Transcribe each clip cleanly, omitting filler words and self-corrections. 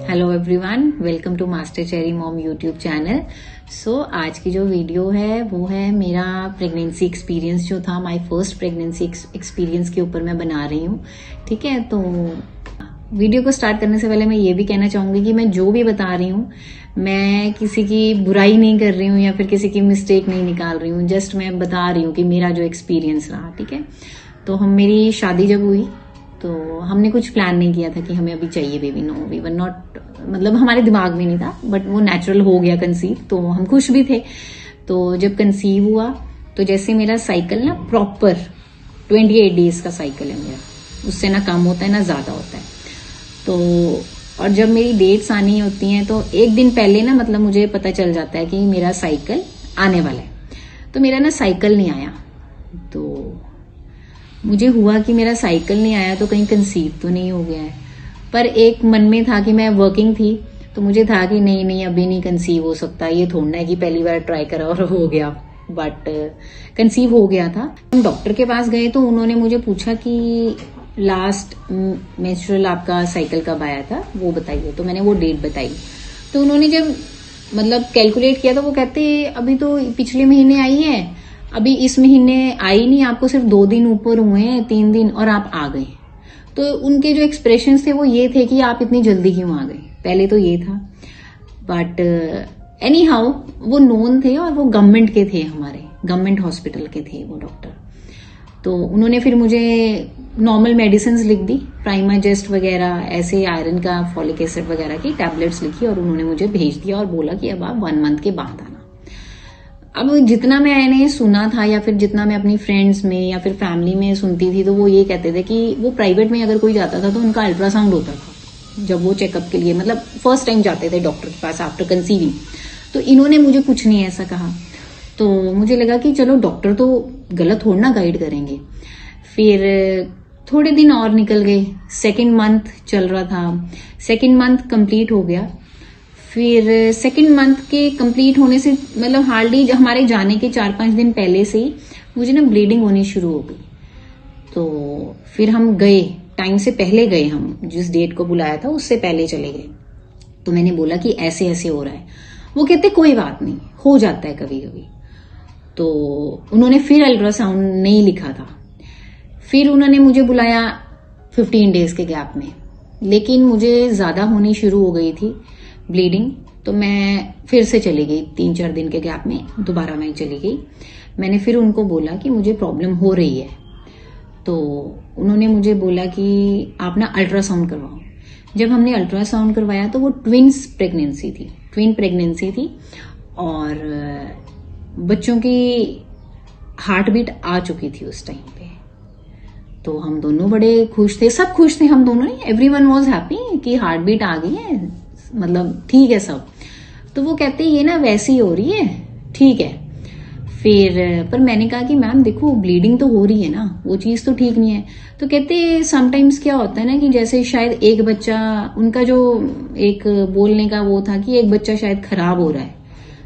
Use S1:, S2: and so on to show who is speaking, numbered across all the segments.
S1: Hello everyone, welcome to master cherry mom YouTube channel. So आज की जो video है वो है मेरा प्रेगनेंसी एक्सपीरियंस जो था, माय फर्स्ट प्रेगनेंसी एक्सपीरियंस के ऊपर मैं बना रही हूँ। ठीक है, तो वीडियो को स्टार्ट करने से पहले मैं ये भी कहना चाहूंगी कि मैं जो भी बता रही हूँ मैं किसी की बुराई नहीं कर रही हूँ या फिर किसी की मिस्टेक नहीं निकाल रही हूँ। जस्ट मैं बता रही हूँ कि मेरा जो एक्सपीरियंस रहा। ठीक है, तो मेरी शादी जब हुई तो हमने कुछ प्लान नहीं किया था कि हमें अभी चाहिए baby. No, we were not, मतलब हमारे दिमाग में नहीं था, बट वो नेचुरल हो गया कंसीव, तो हम खुश भी थे। तो जब कंसीव हुआ तो जैसे मेरा साइकिल ना प्रॉपर 28 डेज का साइकिल है मेरा, उससे ना कम होता है ना ज्यादा होता है। तो और जब मेरी डेट्स आनी होती हैं तो एक दिन पहले ना मतलब मुझे पता चल जाता है कि मेरा साइकिल आने वाला है। तो मेरा ना साइकिल नहीं आया, तो मुझे हुआ कि मेरा साइकिल नहीं आया तो कहीं कंसीव तो नहीं हो गया है। पर एक मन में था कि मैं वर्किंग थी तो मुझे था कि नहीं अभी नहीं कंसीव हो सकता, ये थोड़ा है कि पहली बार ट्राई करा और हो गया। बट कंसीव हो गया था। हम डॉक्टर के पास गए तो उन्होंने मुझे पूछा कि लास्ट मेंस्ट्रुअल आपका साइकिल कब आया था वो बताइए। तो मैंने वो डेट बताई। तो उन्होंने जब मतलब कैलकुलेट किया तो वो कहते अभी तो पिछले महीने आई है, अभी इस महीने आई नहीं, आपको सिर्फ 2 दिन ऊपर हुए हैं, 3 दिन, और आप आ गए। तो उनके जो एक्सप्रेशंस थे वो ये थे कि आप इतनी जल्दी क्यों आ गए। पहले तो ये था, बट एनी हाउ वो नोन थे और वो गवर्नमेंट के थे, हमारे गवर्नमेंट हॉस्पिटल के थे वो डॉक्टर। तो उन्होंने फिर मुझे नॉर्मल मेडिसिन लिख दी, प्राइमाजेस्ट वगैरह, ऐसे आयरन का, फॉलिक एसिड वगैरह की टैबलेट्स लिखी और उन्होंने मुझे भेज दिया और बोला कि अब आप 1 मंथ के बाद आना। अब जितना मैंने सुना था या फिर जितना मैं अपनी फ्रेंड्स में या फिर फैमिली में सुनती थी तो वो ये कहते थे कि वो प्राइवेट में अगर कोई जाता था तो उनका अल्ट्रासाउंड होता था जब वो चेकअप के लिए, मतलब फर्स्ट टाइम जाते थे डॉक्टर के पास आफ्टर कंसीविंग। तो इन्होंने मुझे कुछ नहीं ऐसा कहा। तो मुझे लगा कि चलो डॉक्टर तो गलत थोड़ा ना गाइड करेंगे। फिर थोड़े दिन और निकल गए, 2nd मंथ चल रहा था, 2nd मंथ कंप्लीट हो गया। फिर 2nd मंथ के कंप्लीट होने से मतलब हार्डली हमारे जाने के 4-5 दिन पहले से ही मुझे ना ब्लीडिंग होनी शुरू हो गई। तो फिर हम गए, टाइम से पहले गए, हम जिस डेट को बुलाया था उससे पहले चले गए। तो मैंने बोला कि ऐसे ऐसे हो रहा है। वो कहते कोई बात नहीं, हो जाता है कभी कभी। तो उन्होंने फिर अल्ट्रासाउंड नहीं लिखा था। फिर उन्होंने मुझे बुलाया 15 डेज के गैप में, लेकिन मुझे ज्यादा होनी शुरू हो गई थी ब्लीडिंग। तो मैं फिर से चली गई, 3-4 दिन के गैप में दोबारा मैं चली गई। मैंने फिर उनको बोला कि मुझे प्रॉब्लम हो रही है। तो उन्होंने मुझे बोला कि आप ना अल्ट्रासाउंड करवाओ। जब हमने अल्ट्रासाउंड करवाया तो वो ट्विन प्रेगनेंसी थी और बच्चों की हार्ट बीट आ चुकी थी उस टाइम पे। तो हम दोनों बड़े खुश थे, सब खुश थे, हम दोनों ही, एवरीवन वाज हैप्पी कि हार्ट बीट आ गई है, मतलब ठीक है सब। तो वो कहते ये ना वैसी हो रही है, ठीक है। फिर पर मैंने कहा कि मैम देखो ब्लीडिंग तो हो रही है ना, वो चीज तो ठीक नहीं है। तो कहते समटाइम्स क्या होता है ना कि जैसे शायद एक बच्चा, उनका जो एक बोलने का वो था कि एक बच्चा शायद खराब हो रहा है।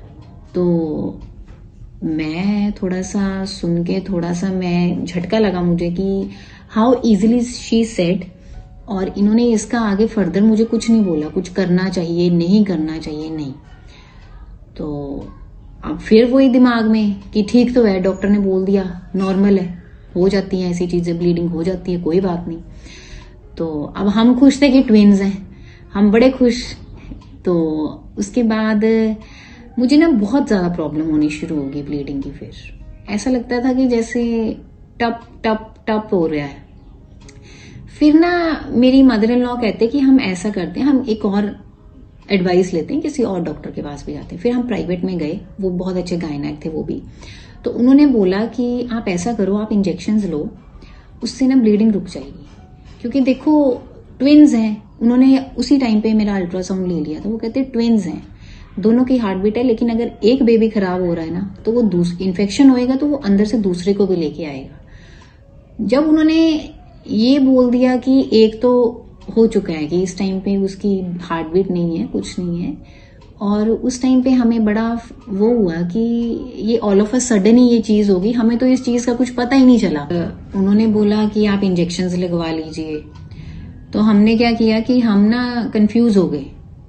S1: तो मैं थोड़ा सा सुन के थोड़ा सा मैं झटका लगा मुझे कि हाउ इजिली शी सेड। और इन्होंने इसका आगे फर्दर मुझे कुछ नहीं बोला, कुछ करना चाहिए नहीं करना चाहिए नहीं। तो अब फिर वही दिमाग में कि ठीक तो है, डॉक्टर ने बोल दिया नॉर्मल है, हो जाती हैं ऐसी चीजें, ब्लीडिंग हो जाती है, कोई बात नहीं। तो अब हम खुश थे कि ट्विन्स हैं, हम बड़े खुश। तो उसके बाद मुझे ना बहुत ज्यादा प्रॉब्लम होनी शुरू होगी ब्लीडिंग की। फिर ऐसा लगता था कि जैसे टप टप टप हो रहा है। फिर ना मेरी मदर इन लॉ कहते कि हम ऐसा करते हैं, हम एक और एडवाइस लेते हैं, किसी और डॉक्टर के पास भी जाते हैं। फिर हम प्राइवेट में गए, वो बहुत अच्छे गायनेक थे वो भी। तो उन्होंने बोला कि आप ऐसा करो, आप इंजेक्शंस लो, उससे ना ब्लीडिंग रुक जाएगी। क्योंकि देखो ट्विन्स हैं, उन्होंने उसी टाइम पे मेरा अल्ट्रासाउंड ले लिया था। वो कहते ट्विन्स हैं, दोनों की हार्ट बीट है, लेकिन अगर एक बेबी खराब हो रहा है ना तो वो इन्फेक्शन होएगा तो वो अंदर से दूसरे को भी लेके आएगा। जब उन्होंने ये बोल दिया कि एक तो हो चुका है कि इस टाइम पे उसकी हार्ट बीट नहीं है, कुछ नहीं है, और उस टाइम पे हमें बड़ा वो हुआ कि ये ऑल ऑफ अ सडन ही ये चीज होगी, हमें तो इस चीज का कुछ पता ही नहीं चला। उन्होंने बोला कि आप इंजेक्शंस लगवा लीजिए। तो हमने क्या किया कि हम ना कंफ्यूज हो गए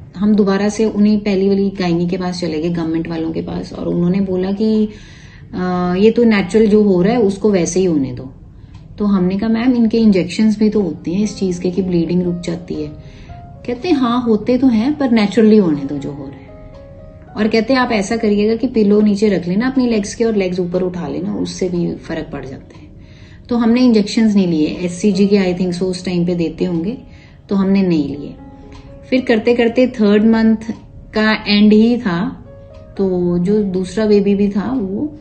S1: हम दोबारा से उन्हीं पहली वाली गायनी के पास चले गए, गवर्नमेंट वालों के पास, और उन्होंने बोला कि ये तो नेचुरल जो हो रहा है उसको वैसे ही होने दो। तो हमने कहा मैम इनके इंजेक्शंस भी तो होते हैं इस चीज के कि ब्लीडिंग रुक जाती है। कहते हैं हाँ होते तो हैं पर नेचुरली होने दो जो हो रहा है। और कहते हैं आप ऐसा करिएगा कि पिलो नीचे रख लेना अपनी लेग्स के और लेग्स ऊपर उठा लेना, उससे भी फर्क पड़ जाता है। तो हमने इंजेक्शंस नहीं लिए, एससीजी के आई थिंक सो उस टाइम पे देते होंगे, तो हमने नहीं लिए। फिर करते करते 3rd मंथ का एंड ही था, तो जो दूसरा बेबी भी था वो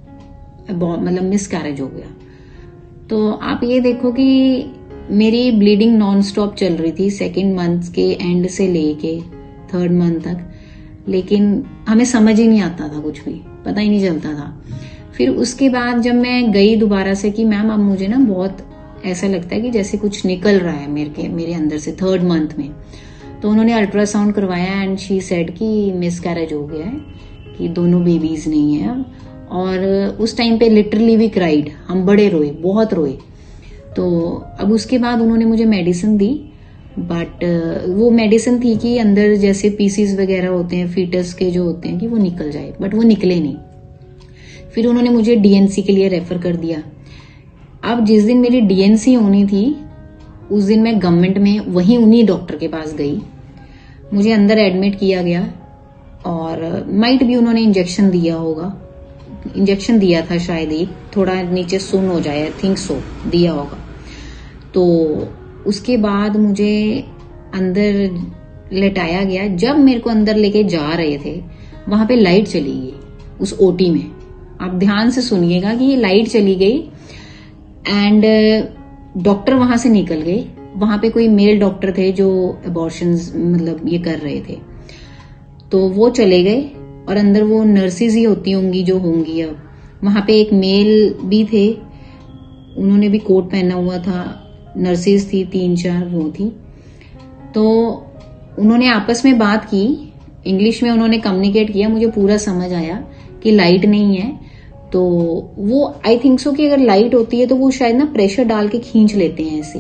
S1: मतलब मिसकैरेज हो गया। तो आप ये देखो कि मेरी ब्लीडिंग नॉन स्टॉप चल रही थी 2nd मंथ के एंड से लेके 3rd मंथ तक, लेकिन हमें समझ ही नहीं आता था, कुछ भी पता ही नहीं चलता था। फिर उसके बाद जब मैं गई दोबारा से कि मैम अब मुझे ना बहुत ऐसा लगता है कि जैसे कुछ निकल रहा है मेरे अंदर से 3rd मंथ में, तो उन्होंने अल्ट्रासाउंड करवाया एंड शी सेड कि मिसकैरेज हो गया है, कि दोनों बेबीज नहीं है अब। और उस टाइम पे लिटरली वी क्राइड, हम बड़े रोए, बहुत रोए। तो अब उसके बाद उन्होंने मुझे मेडिसिन दी, बट वो मेडिसिन थी कि अंदर जैसे पीसीस वगैरह होते हैं फीटस के जो होते हैं कि वो निकल जाए, बट वो निकले नहीं। फिर उन्होंने मुझे डीएनसी के लिए रेफर कर दिया। अब जिस दिन मेरी डीएनसी होनी थी उस दिन मैं गवर्नमेंट में वहीं उन्हीं डॉक्टर के पास गई, मुझे अंदर एडमिट किया गया और माइट भी उन्होंने इंजेक्शन दिया होगा, इंजेक्शन दिया था शायद, एक थोड़ा नीचे सुन हो जाए, आई थिंक सो दिया होगा। तो उसके बाद मुझे अंदर लेटाया गया। जब मेरे को अंदर लेके जा रहे थे वहां पे लाइट चली गई उस ओटी में, आप ध्यान से सुनिएगा कि ये लाइट चली गई एंड डॉक्टर वहां से निकल गए। वहां पे कोई मेल डॉक्टर थे जो अबॉर्शंस मतलब ये कर रहे थे, तो वो चले गए और अंदर वो नर्सेज ही होती होंगी जो होंगी। अब वहां पे एक मेल भी थे, उन्होंने भी कोट पहना हुआ था, नर्सेज थी 3-4 वो थी। तो उन्होंने आपस में बात की, इंग्लिश में उन्होंने कम्युनिकेट किया, मुझे पूरा समझ आया कि लाइट नहीं है। तो वो आई थिंक सो कि अगर लाइट होती है तो वो शायद ना प्रेशर डाल के खींच लेते हैं ऐसे।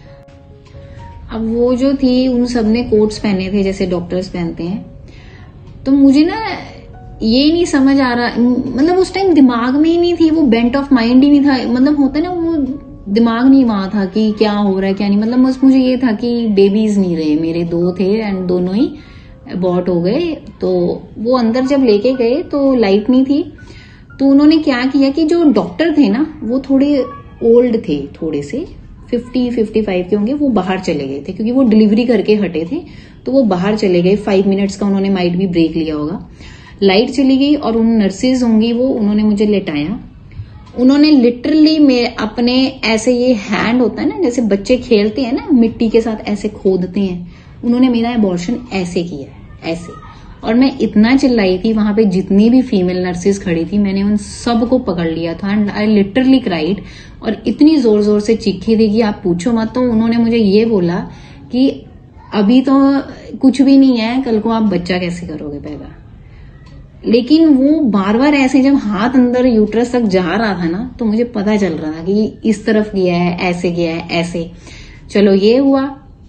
S1: अब वो जो थी उन सबने कोट्स पहने थे जैसे डॉक्टर्स पहनते हैं, तो मुझे ना ये नहीं समझ आ रहा, मतलब उस टाइम दिमाग में ही नहीं थी, वो बेंट ऑफ माइंड ही नहीं था, मतलब होता है ना वो दिमाग नहीं वहां था कि क्या हो रहा है क्या नहीं। मतलब बस मुझे ये था कि बेबीज नहीं रहे, मेरे 2 थे एंड दोनों ही अबॉर्ट हो गए। तो वो अंदर जब लेके गए तो लाइट नहीं थी, तो उन्होंने क्या किया कि जो डॉक्टर थे ना वो थोड़े ओल्ड थे, थोड़े से 50-55 के होंगे, वो बाहर चले गए थे क्योंकि वो डिलीवरी करके हटे थे, तो वो बाहर चले गए। 5 मिनट्स का उन्होंने माइट भी ब्रेक लिया होगा। लाइट चली गई और उन नर्सेज होंगी वो, उन्होंने मुझे लेटाया। उन्होंने लिटरली मेरे अपने ऐसे, ये हैंड होता है ना जैसे बच्चे खेलते हैं ना मिट्टी के साथ ऐसे खोदते हैं, उन्होंने मेरा अबॉर्शन ऐसे किया ऐसे। और मैं इतना चिल्लाई थी, वहां पे जितनी भी फीमेल नर्सेज खड़ी थी मैंने उन सबको पकड़ लिया था एंड आई लिटरली क्राइड, और इतनी जोर जोर से चीखी थी कि आप पूछो मत। तो उन्होंने मुझे ये बोला कि अभी तो कुछ भी नहीं है, कल को आप बच्चा कैसे करोगे पैदा। लेकिन वो बार बार ऐसे जब हाथ अंदर यूट्रस तक जा रहा था ना, तो मुझे पता चल रहा था कि इस तरफ गया है, ऐसे गया है, ऐसे। चलो ये हुआ।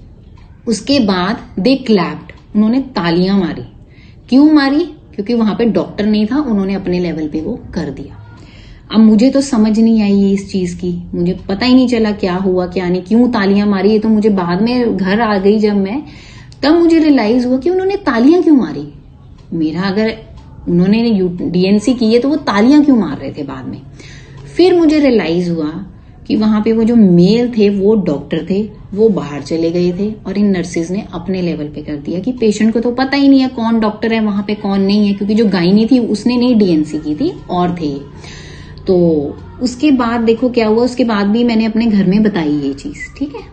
S1: उसके बाद दे क्लैप्ड, उन्होंने तालियां मारी। क्यों मारी? क्योंकि वहां पे डॉक्टर नहीं था, उन्होंने अपने लेवल पे वो कर दिया। अब मुझे तो समझ नहीं आई इस चीज की, मुझे पता ही नहीं चला क्या हुआ क्या नहीं, क्यों तालियां मारी। ये तो मुझे बाद में घर आ गई जब मैं, तब मुझे रियलाइज हुआ कि उन्होंने तालियां क्यों मारी। मेरा अगर उन्होंने डीएनसी की है तो वो तालियां क्यों मार रहे थे बाद में। फिर मुझे रियलाइज हुआ कि वहां पे वो जो मेल थे वो डॉक्टर थे, वो बाहर चले गए थे और इन नर्सेज ने अपने लेवल पे कर दिया कि पेशेंट को तो पता ही नहीं है कौन डॉक्टर है वहां पे कौन नहीं है, क्योंकि जो गायनी थी उसने नहीं डीएनसी की थी और थे। तो उसके बाद देखो क्या हुआ, उसके बाद भी मैंने अपने घर में बताई ये चीज, ठीक है।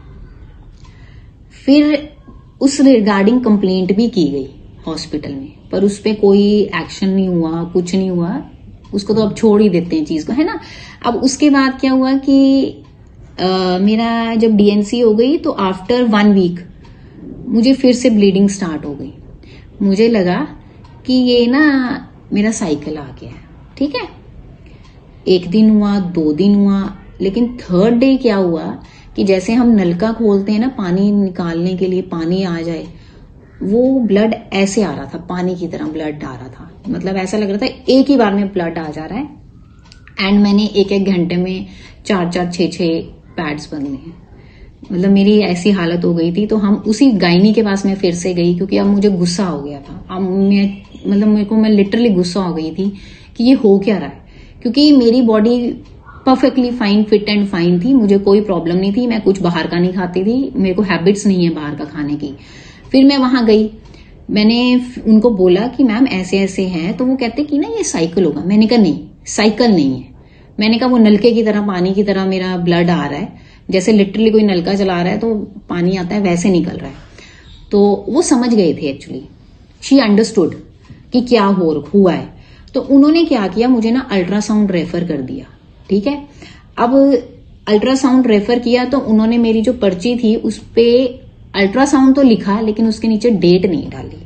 S1: फिर उस रिगार्डिंग कंप्लेंट भी की गई हॉस्पिटल में, पर उस पर कोई एक्शन नहीं हुआ, कुछ नहीं हुआ, उसको तो अब छोड़ ही देते हैं चीज को, है ना। अब उसके बाद क्या हुआ कि मेरा जब डीएनसी हो गई तो आफ्टर 1 वीक मुझे फिर से ब्लीडिंग स्टार्ट हो गई। मुझे लगा कि ये ना मेरा साइकिल आ गया है, ठीक है। 1 दिन हुआ, 2 दिन हुआ, लेकिन 3rd डे क्या हुआ कि जैसे हम नलका खोलते हैं ना पानी निकालने के लिए, पानी आ जाए, वो ब्लड ऐसे आ रहा था, पानी की तरह ब्लड आ रहा था, मतलब ऐसा लग रहा था एक ही बार में ब्लड आ जा रहा है। एंड मैंने एक एक घंटे में 4-4, 6-6 पैड्स बदले हैं। मतलब मेरी ऐसी हालत हो गई थी। तो हम उसी गायनी के पास मैं फिर से गई, क्योंकि अब मुझे गुस्सा हो गया था। अब मैं लिटरली गुस्सा हो गई थी कि ये हो क्या रहा है, क्योंकि मेरी body perfectly fine, fit and fine थी, मुझे कोई प्रॉब्लम नहीं थी। मैं कुछ बाहर का नहीं खाती थी, मेरे को हैबिट्स नहीं है बाहर का खाने की। फिर मैं वहां गई, मैंने उनको बोला कि मैम ऐसे ऐसे है, तो वो कहते कि ना ये साइकिल होगा। मैंने कहा नहीं, साइकिल नहीं है। मैंने कहा वो नलके की तरह, पानी की तरह मेरा ब्लड आ रहा है, जैसे लिटरली कोई नलका चला रहा है तो पानी आता है वैसे निकल रहा है। तो वो समझ गए थे एक्चुअली, शी अंडरस्टूड कि क्या हुआ है। तो उन्होंने क्या किया, मुझे ना अल्ट्रासाउंड रेफर कर दिया। ठीक है, अब अल्ट्रासाउंड रेफर किया तो उन्होंने मेरी जो पर्ची थी उस पे अल्ट्रासाउंड तो लिखा, लेकिन उसके नीचे डेट नहीं डाली।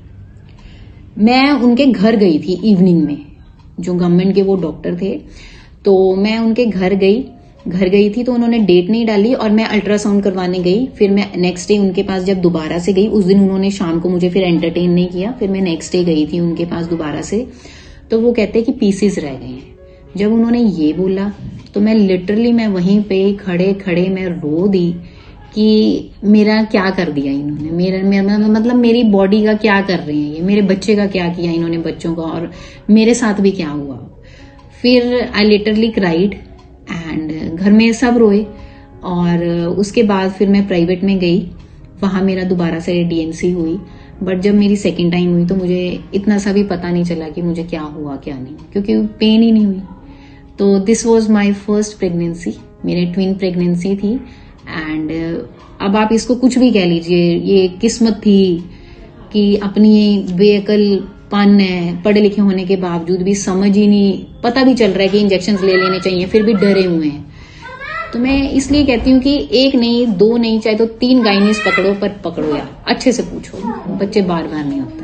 S1: मैं उनके घर गई थी इवनिंग में, जो गवर्नमेंट के वो डॉक्टर थे, तो मैं उनके घर गई थी तो उन्होंने डेट नहीं डाली और मैं अल्ट्रासाउंड करवाने गई। फिर मैं नेक्स्ट डे उनके पास जब दोबारा से गई, उस दिन उन्होंने शाम को मुझे फिर एंटरटेन नहीं किया। फिर मैं नेक्स्ट डे गई थी उनके पास दोबारा से, तो वो कहते कि पीसेस रह गए हैं। जब उन्होंने ये बोला तो मैं लिटरली मैं वहीं पे खड़े खड़े मैं रो दी कि मेरा क्या कर दिया इन्होंने, मेरा मतलब मेरी बॉडी का क्या कर रहे हैं ये, मेरे बच्चे का क्या किया इन्होंने, बच्चों का, और मेरे साथ भी क्या हुआ। फिर आई लिटरली क्राइड एंड घर में सब रोए। और उसके बाद फिर मैं प्राइवेट में गई, वहां मेरा दोबारा से डीएनसी हुई। बट जब मेरी सेकेंड टाइम हुई तो मुझे इतना सा भी पता नहीं चला कि मुझे क्या हुआ क्या नहीं, क्योंकि पेन ही नहीं हुई। तो this was my first pregnancy, मेरे ट्विन प्रेगनेंसी थी। एंड अब आप इसको कुछ भी कह लीजिए, ये किस्मत थी कि अपनी बेअकलपन है, पढ़े लिखे होने के बावजूद भी समझ ही नहीं, पता भी चल रहा है कि इंजेक्शन ले लेने चाहिए, फिर भी डरे हुए हैं। तो मैं इसलिए कहती हूँ कि एक नहीं, दो नहीं, चाहे तो 3 गाइनीज पकड़ो, पर पकड़ो यार, अच्छे से पूछो, बच्चे बार बार नहीं होते हैं।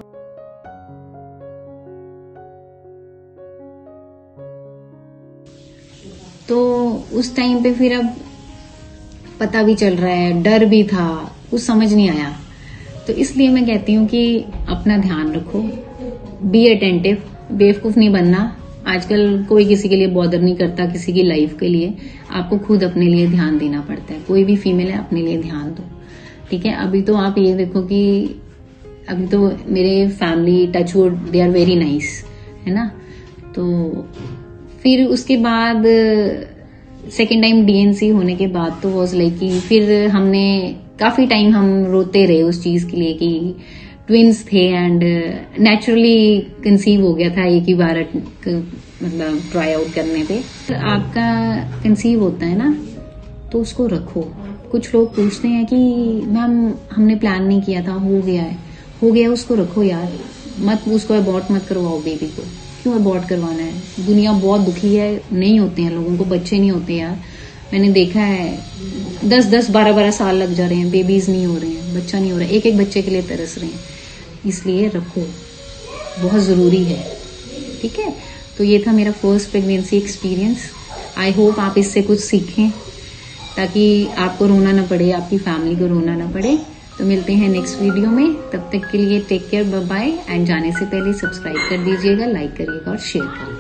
S1: तो उस टाइम पे फिर अब पता भी चल रहा है, डर भी था, कुछ समझ नहीं आया। तो इसलिए मैं कहती हूँ कि अपना ध्यान रखो, बी अटेंटिव, बेवकूफ नहीं बनना। आजकल कोई किसी के लिए बॉदर नहीं करता, किसी की लाइफ के लिए। आपको खुद अपने लिए ध्यान देना पड़ता है। कोई भी फीमेल है, अपने लिए ध्यान दो, ठीक है। अभी तो आप ये देखो कि अभी तो मेरे family touchwood they are very nice, है ना। तो फिर उसके बाद सेकेंड टाइम डीएनसी होने के बाद तो वॉज लाइक कि फिर हमने काफी टाइम हम रोते रहे उस चीज के लिए कि ट्विंस थे एंड नेचुरली कंसीव हो गया था एक ही बार, मतलब ट्राई आउट करने पे। आपका कंसीव होता है ना, तो उसको रखो। कुछ लोग पूछते हैं कि मैम हमने प्लान नहीं किया था, हो गया, उसको रखो यार, मत उसको अबॉर्ट मत करवाओ बेबी को। क्यों अबॉर्ट करवाना है? दुनिया बहुत दुखी है, नहीं होते हैं लोगों को बच्चे, नहीं होते यार। मैंने देखा है 10-10, 12-12 साल लग जा रहे हैं, बेबीज नहीं हो रहे हैं, बच्चा नहीं हो रहा है, एक बच्चे के लिए तरस रहे हैं। इसलिए रखो, बहुत जरूरी है, ठीक है। तो ये था मेरा first pregnancy experience. I hope आप इससे कुछ सीखें, ताकि आपको रोना ना पड़े, आपकी फैमिली को रोना ना पड़े। तो मिलते हैं नेक्स्ट वीडियो में, तब तक के लिए take care, bye bye. And जाने से पहले सब्सक्राइब कर दीजिएगा, लाइक करिएगा और शेयर करिएगा।